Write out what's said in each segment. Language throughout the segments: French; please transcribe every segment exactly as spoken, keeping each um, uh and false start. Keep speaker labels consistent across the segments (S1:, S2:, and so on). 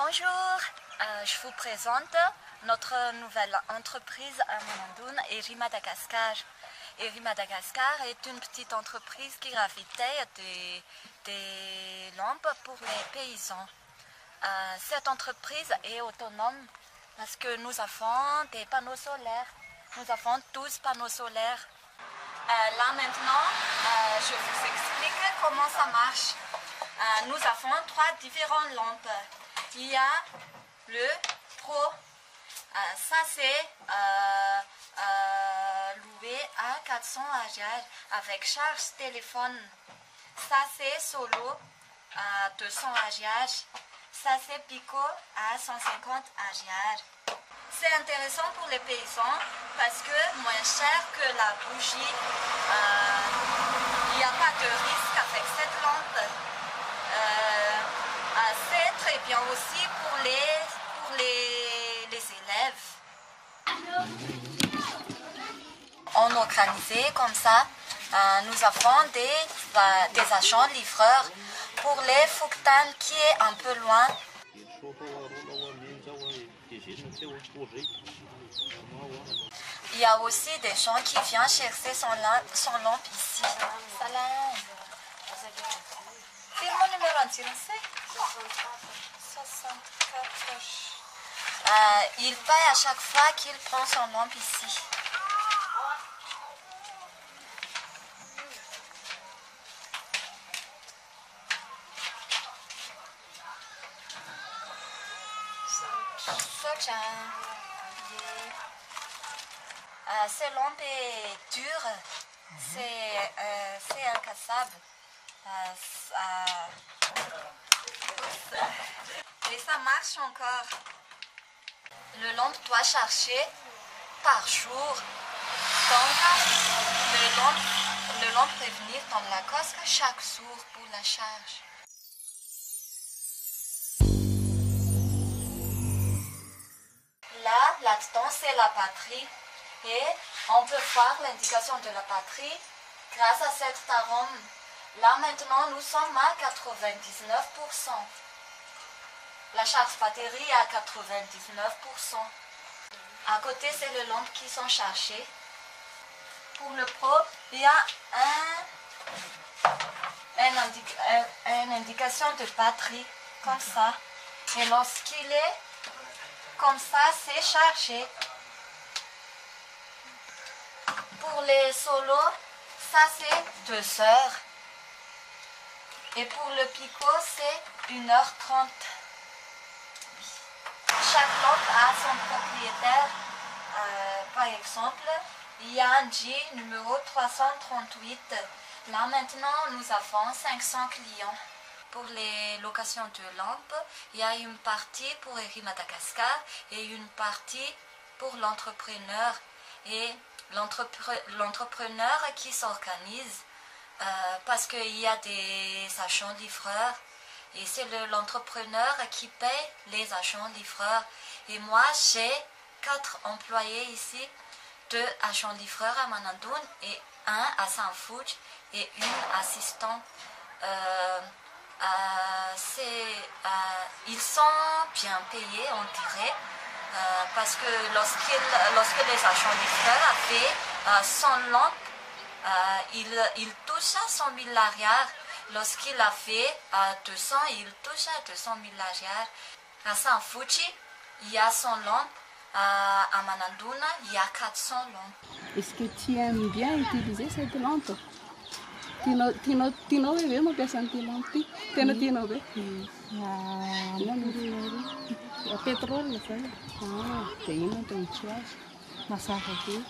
S1: Bonjour, euh, je vous présente notre nouvelle entreprise à Manandoune, Eri Madagascar. Eri Madagascar est une petite entreprise qui ravitaille des, des lampes pour les paysans. Euh, cette entreprise est autonome parce que nous avons des panneaux solaires. Nous avons douze panneaux solaires. Euh, là maintenant, euh, je vous explique comment ça marche. Euh, nous avons trois différentes lampes. Il y a le Pro. Euh, ça c'est euh, euh, loué à quatre cents ampères avec charge téléphone. Ça c'est Solo à deux cents ampères. Ça c'est Pico à cent cinquante ampères. C'est intéressant pour les paysans parce que moins cher que la bougie. Il n'y a pas de risque avec cette lampe. Euh, c'est très bien aussi pour les, pour les, les élèves. On organisait comme ça, euh, nous avons des, euh, des agents livreurs pour les Fuktan qui est un peu loin. Il y a aussi des gens qui viennent chercher son, son lampe ici. Salam. Euh, il paye à chaque fois qu'il prend son lampe ici. Euh, cette lampe est dure, c'est euh, incassable. Euh, Et ça marche encore. Le lampe doit charger par jour. Donc, le lampe, le lampe peut venir dans la cosque chaque jour pour la charge. Là, là-dedans, c'est la batterie. Et on peut voir l'indication de la batterie grâce à cette arôme. Là, maintenant, nous sommes à quatre-vingt-dix-neuf pour cent. La charge batterie est à quatre-vingt-dix-neuf pour cent. À côté, c'est les lampes qui sont chargées. Pour le Pro, il y a un, un indica, un, une indication de batterie, comme ça. Et lorsqu'il est comme ça, c'est chargé. Pour les solos, ça c'est deux heures. Et pour le Pico, c'est une heure trente. Chaque lampe a son propriétaire. Euh, par exemple, il y a un G numéro trois cent trente-huit. Là maintenant, nous avons cinq cents clients. Pour les locations de lampes, il y a une partie pour Eri Madagascar et une partie pour l'entrepreneur. Et l'entrepreneur qui s'organise euh, parce qu'il y a des agents livreurs. Et c'est l'entrepreneur qui paye les agents livreurs. Et moi, j'ai quatre employés ici, deux agents livreurs à Manandoune et un à Saint-Fouch et une assistante. Euh, euh, euh, ils sont bien payés, on dirait, euh, parce que lorsqu'il, lorsque les agents livreurs ont fait euh, cent lampes, euh, ils, ils touchent à cent mille arrières. Lorsqu'il a fait à deux cents, il touche à deux cent mille arrières. À Saint-Fouchi, il y a cent lampes. À, à Manandoune, il y a quatre cents lampes.
S2: Est-ce que tu aimes bien utiliser cette lampe? Tino, tino, tino bebe mo piasanti lampi. Tino, tino bebe. Ah, non, pétrole, ça. Ah, t'es une ton choix. Ma sarrati.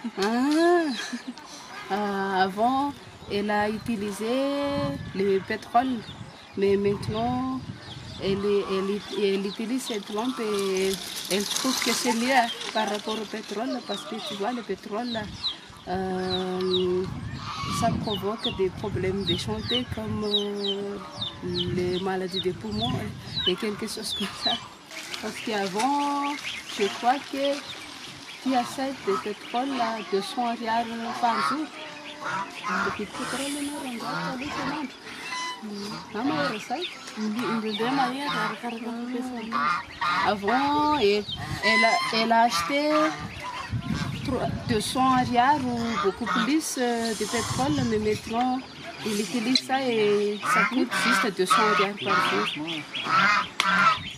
S2: Ah, avant, elle a utilisé le pétrole, mais maintenant, elle, elle, elle utilise cette lampe et elle trouve que c'est lié par rapport au pétrole, parce que tu vois, le pétrole, euh, ça provoque des problèmes de santé comme euh, les maladies des poumons et quelque chose comme ça. Parce qu'avant, je crois que tu achètes du pétrole à deux cents rials par jour. Le pétrole, Avant, elle, elle, a, elle a acheté deux cents rials ou beaucoup plus de pétrole, mais maintenant, il utilise ça et ça coûte juste deux cents rials par jour.